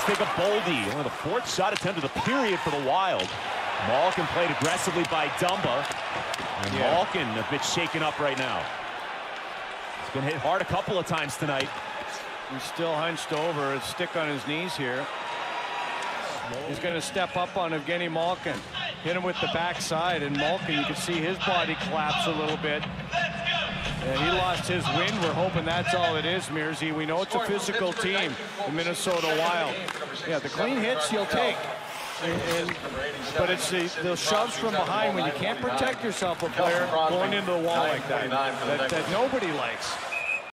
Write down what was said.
Let's take a Boldy. Only the fourth shot attempt of the period for the Wild. Malkin played aggressively by Dumba. And Malkin a bit shaken up right now. He's been hit hard a couple of times tonight. He's still hunched over, a stick on his knees here. He's going to step up on Evgeni Malkin. Hit him with the backside, and Malkin, you can see his body collapse a little bit. And he lost his wind. We're hoping that's all it is, Mearsy. We know it's a physical team, the Minnesota Wild. Yeah, the clean hits you'll take. But it's the shoves from behind when you can't protect yourself, a player going into the wall like that nobody likes.